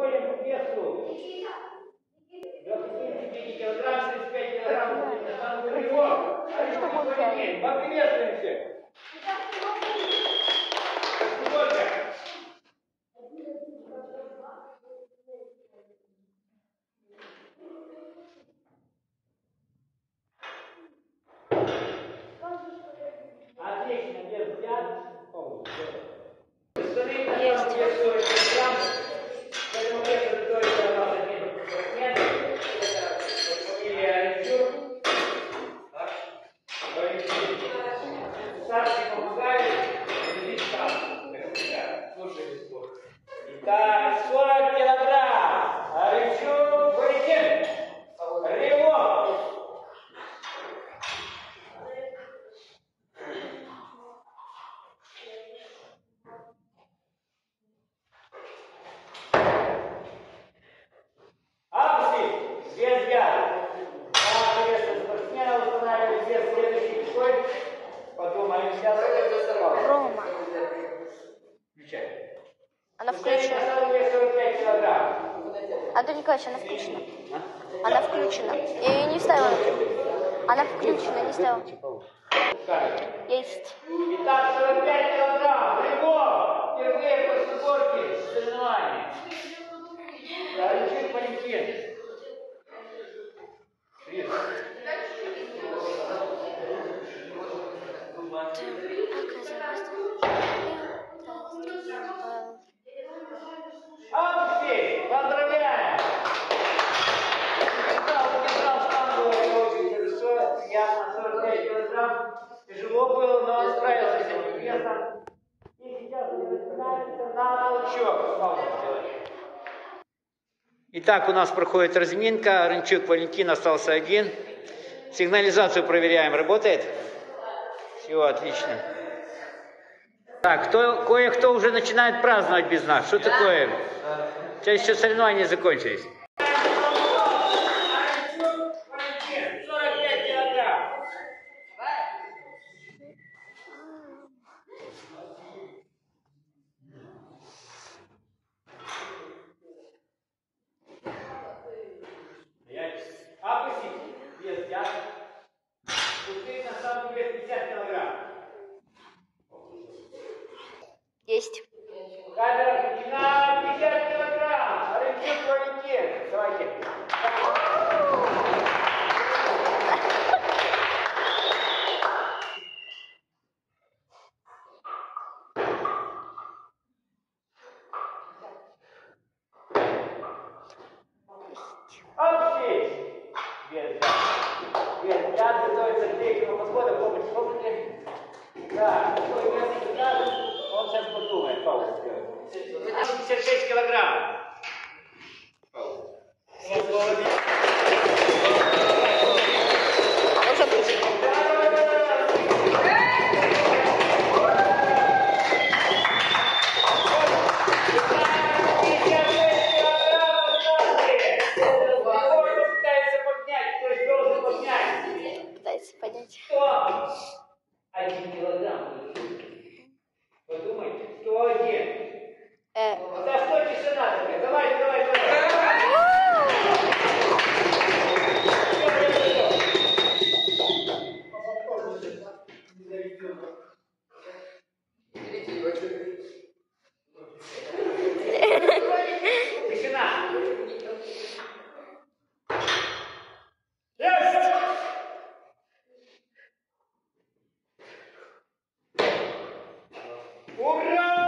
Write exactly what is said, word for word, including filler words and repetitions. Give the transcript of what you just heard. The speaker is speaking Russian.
Подходим к весу. двадцать пять килограмм, тридцать пять килограмм. Поприветствуемся. Сколько? Отлично, без взят. Остальные на самом деле сорок килограмм. Поэтому вес только надо не спортсмен. Это фамилия Алексюк. Старший помогает. Итак, сорок килограмм. Алексюк, Валентин. Ривок. Опусти. Без взгляда. Приветствую спортсмена. Устанавливаем вес следующий какой. Потом Олимпиада. Рома. Включай. Она включена. сорок пять килограмм. Антон Николаевич, она включена. Она включена. Я ее не ставила. Она включена, не ставила. Есть. Итак, сорок пять килограмм. Прямой. Впервые после сборки соревнований. Алексей Валентин. Алексей, поздравляем! Я сорок пять килограмм. Тяжело было, но он справился с этим весом. И сейчас он начинается на толчок. Итак, у нас проходит разминка. Рынчук Валентин остался один. Сигнализацию проверяем. Работает? Все, отлично. Так, кто, кое-кто уже начинает праздновать без нас. Что такое? Сейчас еще соревнования закончились. сорок пять килограмм. Опустить. Вес взят. Пустить на самом деле пятьдесят килограмм. Есть. Камера включена. пятьдесят килограмм. Рынчук Валентин. Давайте. Опустить. Вес взят. Вес взят. Готовится к третьему подходу. Помощь, помните? Да, такой вес взят. Он сейчас подумает. Паузу сделает. пятьдесят шесть килограмм. Пытается поднять. сто один килограмм. Подумайте, сто один. Э. За что тишина такая? Давай, давай, давай. Тишина. Ура!